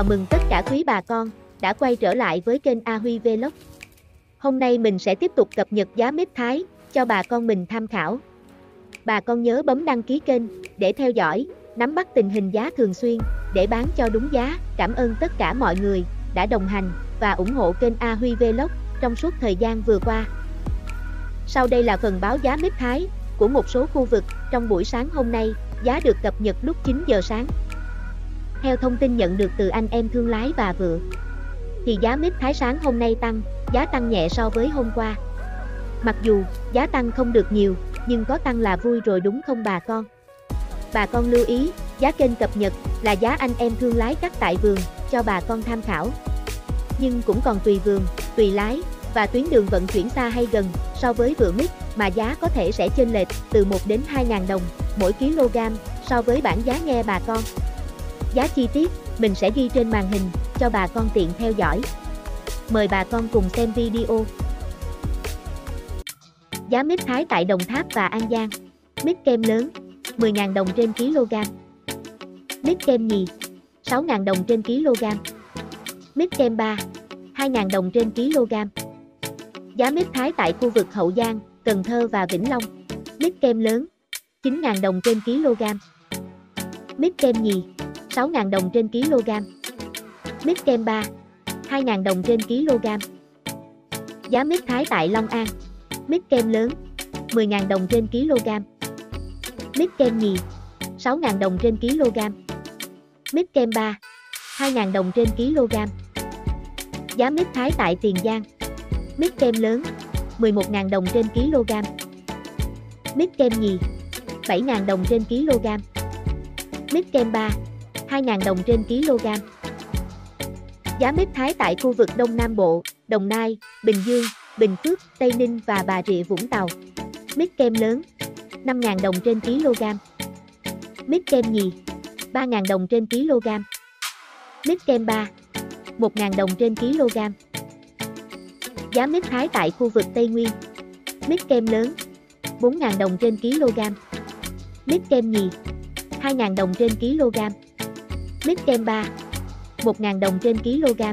Chào mừng tất cả quý bà con đã quay trở lại với kênh A Huy Vlog. Hôm nay mình sẽ tiếp tục cập nhật giá mít Thái cho bà con mình tham khảo. Bà con nhớ bấm đăng ký kênh để theo dõi, nắm bắt tình hình giá thường xuyên để bán cho đúng giá. Cảm ơn tất cả mọi người đã đồng hành và ủng hộ kênh A Huy Vlog trong suốt thời gian vừa qua. Sau đây là phần báo giá mít Thái của một số khu vực trong buổi sáng hôm nay. Giá được cập nhật lúc 9 giờ sáng. Theo thông tin nhận được từ anh em thương lái và vựa, thì giá mít Thái sáng hôm nay giá tăng nhẹ so với hôm qua. Mặc dù giá tăng không được nhiều, nhưng có tăng là vui rồi đúng không bà con? Bà con lưu ý, giá kênh cập nhật là giá anh em thương lái cắt tại vườn cho bà con tham khảo. Nhưng cũng còn tùy vườn, tùy lái và tuyến đường vận chuyển xa hay gần so với vựa mít mà giá có thể sẽ chênh lệch từ 1 đến 2.000 đồng mỗi kg so với bảng giá nghe bà con. Giá chi tiết mình sẽ ghi trên màn hình cho bà con tiện theo dõi. Mời bà con cùng xem video. Giá mít Thái tại Đồng Tháp và An Giang. Mít kem lớn 10.000 đồng trên kg. Mít kem nhì 6.000 đồng trên kg. Mít kem 3 2.000 đồng trên kg. Giá mít Thái tại khu vực Hậu Giang, Cần Thơ và Vĩnh Long. Mít kem lớn 9.000 đồng trên kg. Mít kem nhì 6.000 đồng trên kg. Mít kem 3 2.000 đồng trên kg. Giá mít Thái tại Long An. Mít kem lớn 10.000 đồng trên kg. Mít kem nhì 6.000 đồng trên kg. Mít kem 3 2.000 đồng trên kg. Giá mít Thái tại Tiền Giang. Mít kem lớn 11.000 đồng trên kg. Mít kem nhì 7.000 đồng trên kg. Mít kem 3 2.000 đồng trên kg. Giá mít Thái tại khu vực Đông Nam Bộ, Đồng Nai, Bình Dương, Bình Phước, Tây Ninh và Bà Rịa Vũng Tàu. Mít kem lớn 5.000 đồng trên kg. Mít kem nhì 3.000 đồng trên kg. Mít kem 3 1.000 đồng trên kg. Giá mít Thái tại khu vực Tây Nguyên. Mít kem lớn 4.000 đồng trên kg. Mít kem nhì 2.000 đồng trên kg. Mít kem 3 1.000 đồng trên kg.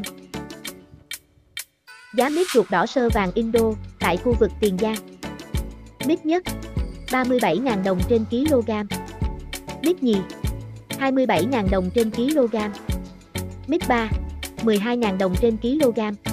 Giá mít ruột đỏ sơ vàng Indo tại khu vực Tiền Giang. Mít nhất 37.000 đồng trên kg. Mít nhì 27.000 đồng trên kg. Mít 3 12.000 đồng trên kg.